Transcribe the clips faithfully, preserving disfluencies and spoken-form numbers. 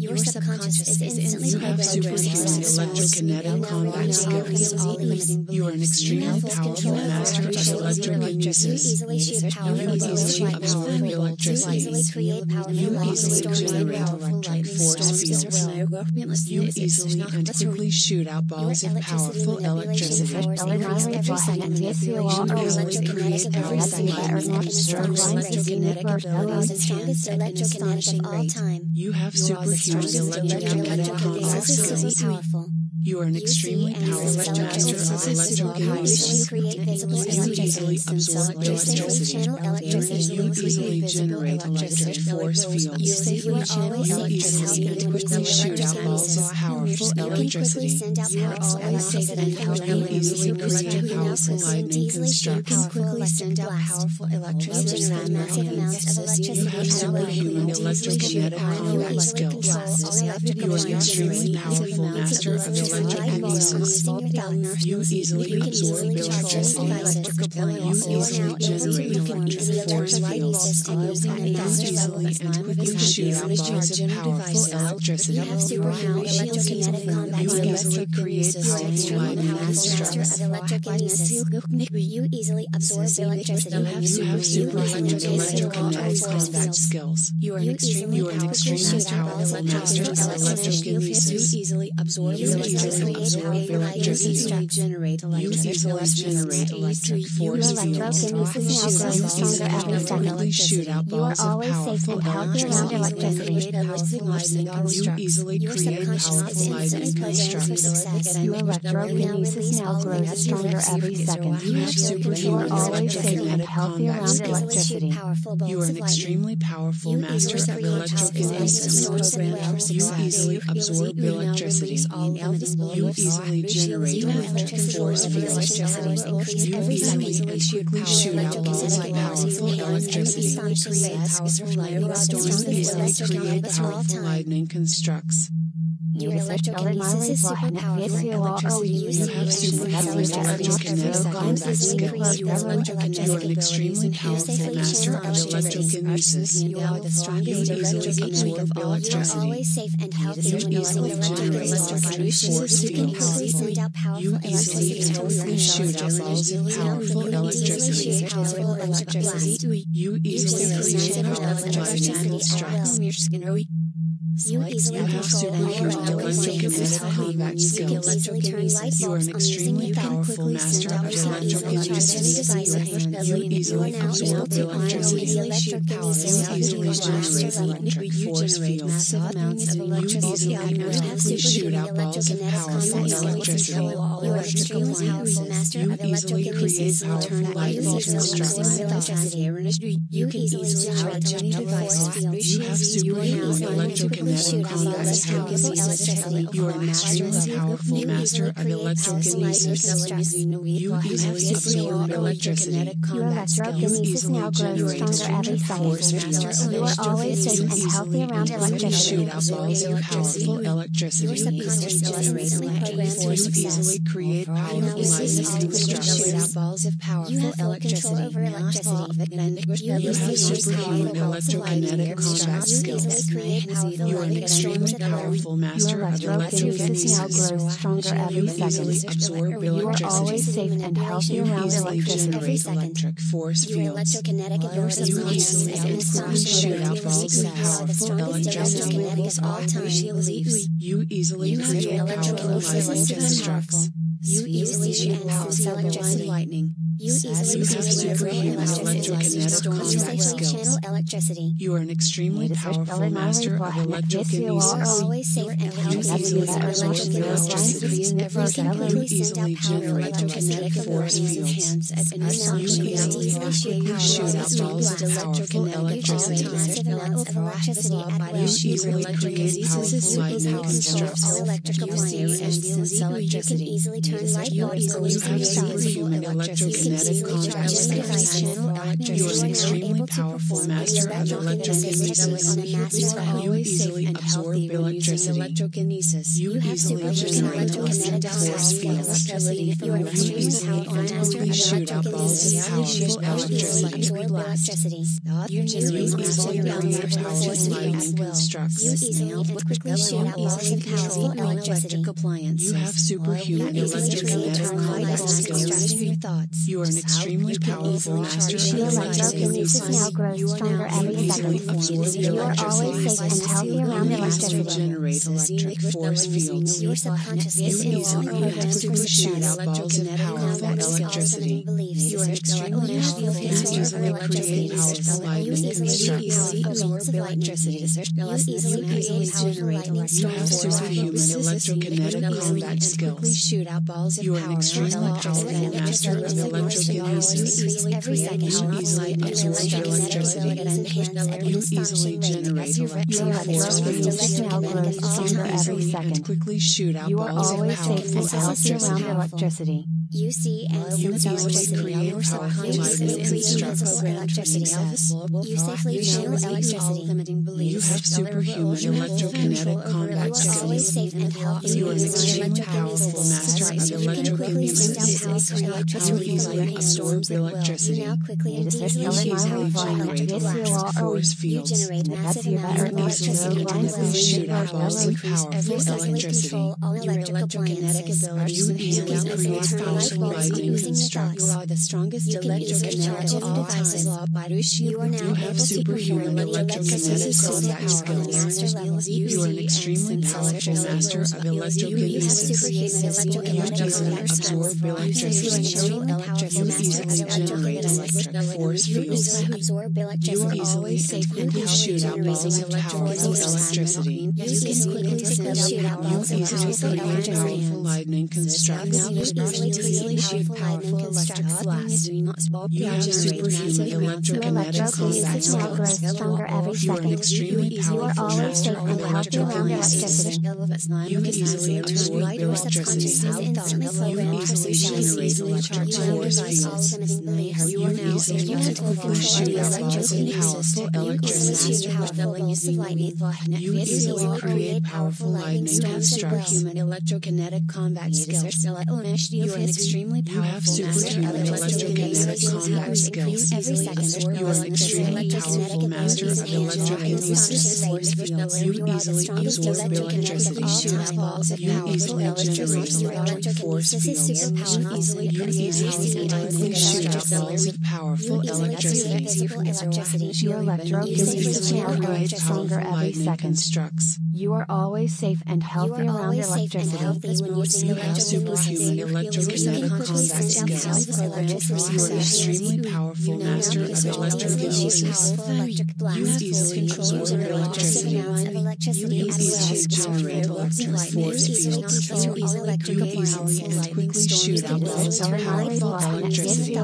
Your subconscious is instantly You have programmed superhuman electrokinetic combat skills. You are an extremely powerful master of electrokinesis. You easily shoot powerful You easily electric absorb electricity. You easily create powerful You easily electric generate storms electric force fields. You easily and quickly shoot out balls of powerful electricity. Every second. You easily create powerful lightning strokes. Electrokinetic abilities and strongest electrokinetic of all time. You have superhuman electrokinetic combat skills. Powerful. You are an extremely powerful master of electrokinesis. You easily absorb electricity. You easily generate electric force fields. You easily and quickly shoot out balls of powerful electricity. You easily create powerful lightning constructs. quickly send out powerful electricity from your hands. You have superhuman electrokinetic combat skills. You are an extremely powerful master of electrokinesis. You easily absorb electricity. You easily generate electric force fields. You easily and quickly shoot out balls of powerful electricity. You have superhuman electrokinetic combat You skills. easily create powerful lightning constructs. You easily absorb electricity. You have superhuman electrokinetic combat skills. You are an extremely powerful master of electrokinesis. You easily absorb You easily absorb electricity. generate You easily generate electric force fields. You easily shoot out balls of powerful electricity. You easily create powerful lightning constructs. Your electrokinesis now grows stronger every second. You have superhuman electrokinetic combat around skills. electricity. You are an extremely powerful master of electrokinesis. You easily absorb electricity. You easily generate electric force fields. You easily and quickly shoot out balls of powerful electricity. You easily create powerful lightning constructs. Your electrokinesis is super powerful. You have superhuman electrokinetic combat skills. You are an extremely powerful master of electrokinesis. You are the strongest You easily absorb electricity. always safe and healthy. You easily generate electric force fields. You easily and quickly shoot out balls of powerful electricity. You easily create powerful lightning constructs. You easily You have superhuman electrokinetic combat skills. You are an extremely powerful master of electrokinesis. You easily absorb electricity. You easily generate electric force fields. You easily and quickly shoot out balls of powerful electricity. You are extremely powerful master You of easily create electrokinesis. powerful lightning constructs. You can easily generate electric force fields. You have superhuman electrokinetic combat skills. You are an extremely powerful master of electrokinesis. You easily absorb electricity. Your electrokinesis now grows stronger every second. You are always safe and healthy around electricity. Shoot out balls of powerful electricity. Your subconscious is instantly programmed for You success. easily create powerful lightning constructs. balls of powerful You have full control over electricity. You You have easily superhuman electrokinetic combat skills. create powerful You are an extremely powerful master Your of electrokinesis now electrokinesis. grows stronger every You easily second. absorb You are always electricity. safe and healthy You around easily electricity. generate electric force Your fields. electrokinetic ability You easily and quickly shoot out balls of powerful electricity. of all time. You easily create powerful lightning constructs. You easily shoot powerful electricity. lightning. You easily You have create superhuman electrokinetic combat skills. channel electricity. You are an extremely Need a special powerful master of reminder, you are electrokinesis. Always safe and You healthy. easily absorb electricity. You You easily generate electric force fields. You easily and quickly shoot out balls of powerful electricity. Massive amounts of electricity at will. You easily create powerful lightning constructs. All electric appliances. You can easily turn light bulbs on. You have superhuman electrokinetic electrokinetic combat skills. You are an extremely powerful master of electrokinesis. You easily absorb electricity. You easily generate electric force fields. You easily and quickly shoot out balls of powerful electricity. You generate easily create powerful lightning constructs. You easily and quickly shoot out balls of powerful electric appliance. You have superhuman electrokinetic combat skills. You are an extremely powerful master of Electrokinesis now grows stronger every second. You are always safe and healthy around electricity. Generate electric force fields. Your subconscious You is easily programmed and for quickly shoot success. out balls of powerful electricity. You are an extremely powerful master of electricity. Powerful lightning constructs. You easily create generate You have superhuman electrokinetic combat skills. You are an extremely powerful master of electrokinesis. You easily absorb electricity. You easily generate electric force fields. now grows stronger You every easily and second. quickly shoot out You are balls of always safe and powerful healthy around electricity. electricity. You see and You sense easily electricity. create Your powerful subconscious lightning is constructs. programmed for success. You safely channel electricity. You have superhuman electrokinetic combat You are always skills. safe and healthy You are an around extremely powerful master of electrokinesis. You can quickly send out electrokinesis. pulse You electricity from easily your hands. absorb You electricity. now quickly and You easily easily shoot generate powerful electric electric blasts. force You fields. generate massive you amounts of better not electricity shoot at lines will. and shoot out balls of You powerful successfully electricity. control all electric appliances. You easily can create easily turn light powerful bulbs on lightning using your constructs. thoughts. You can easily charge any devices. You are now You have able to superhuman perform any electrokinetic electrokinesis combat power on a skills. master level. You are an extremely powerful master of You have electrokinesis. superhuman electrokinetic You easily combat skills. absorb You are an electricity. extremely powerful You master of easily generate electrokinesis. electric force You fields. easily absorb You electricity. easily and quickly shoot out balls of powerful electricity. You can quickly shoot out You balls of easily powerful create electricity. powerful lightning constructs. You easily create powerful lightning constructs. You have superhuman Your electrokinetic combat electrokinesis now grows skills. stronger every You are an second. extremely You are powerful always master safe of and healthy around electrokinesis. electricity. You easily absorb Your subconscious electricity. is instantly You programmed for easily success. generate electric You now force release all fields. limiting beliefs. You easily You and have full quickly control shoot of out balls of electrokinesis. powerful You easily electricity. shoot powerful bolts of lightning. You easily create powerful lightning storms at will. constructs. electrokinetic combat skills. You are an extremely You have powerful master superhuman of electrokinetic combat skills. Every second. You are an extremely powerful master of electrokinesis. You easily absorb electricity. You easily generate electric force fields. You easily and quickly shoot out balls of powerful electricity. Your electrokinesis now grows Create stronger powerful every lightning second. constructs. You are always safe and You healthy are around always safe and electricity. healthy when using You have superhuman electrokinesis. electrokinetic You quickly combat send out skills. powerful electric You are an flashes. extremely powerful You master now of easily shoot electrokinesis. powerful electric You blasts. easily You absorb generate massive electricity. amounts of electricity You at easily will. generate electric force You easily fields. control all electric You easily appliances. and quickly shoot out balls of powerful electricity.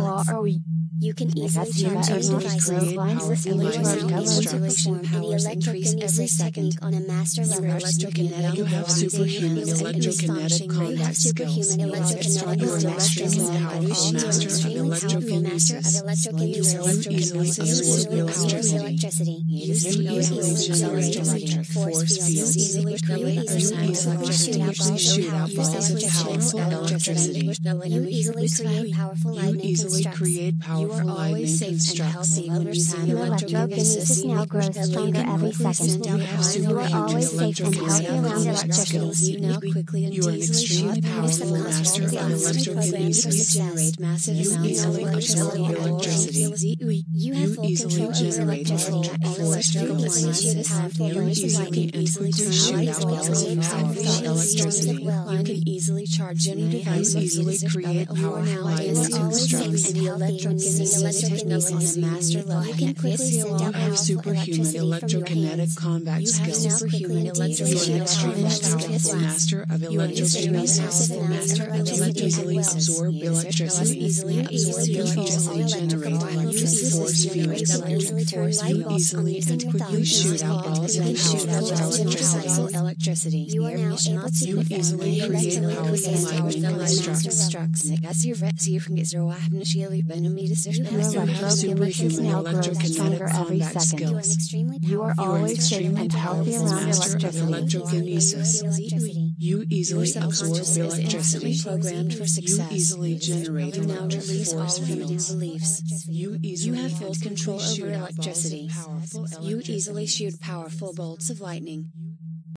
You can easily You charge any better not devices. create powerful You are lightning now able to constructs. perform any electrokinesis technique on a master level. You have superhuman electrokinetic combat skills. Superhuman electrokinetic You are an combat extremely skills. powerful You are an master of extremely powerful master of electrokinesis. electrokinesis. You easily You absorb easily absorb electricity. electricity. You easily generate electric force fields. You easily create You easily and quickly shoot out balls of powerful electricity. You easily create powerful You lightning easily constructs. create powerful lightning constructs. Your electrokinesis now grows stronger every second. You have You are always superhuman safe and healthy electrokinetic around combat electricity. skills. You are an extremely powerful master of electrokinesis. You easily absorb electricity. You have You full easily control over generate electricity. electric force You fields. easily shoot powerful You bolts of easily lightning. and quickly shoot out balls of powerful electricity. You can easily charge any You device. easily create powerful lightning You are always safe constructs. and healthy when using electrokinesis and master level. You can quickly send out have superhuman electrokinetic combat skills. Superhuman You are an electrokinetic extremely powerful master of electrokinesis. You easily absorb electricity. Easily absorb You electricity. easily generate electric force fields. You easily and quickly shoot out balls of powerful electricity. You are now able to You easily create powerful lightning constructs. Your electrokinesis now grows stronger every second. You are always safe and healthy around Master of electricity. electrokinesis. You easily absorb electricity. Programmed for You success. easily generate You now electric release all force limiting fields. beliefs. You easily You have full and quickly control shoot over out balls of electricity. powerful You easily electricity. shoot powerful bolts of lightning.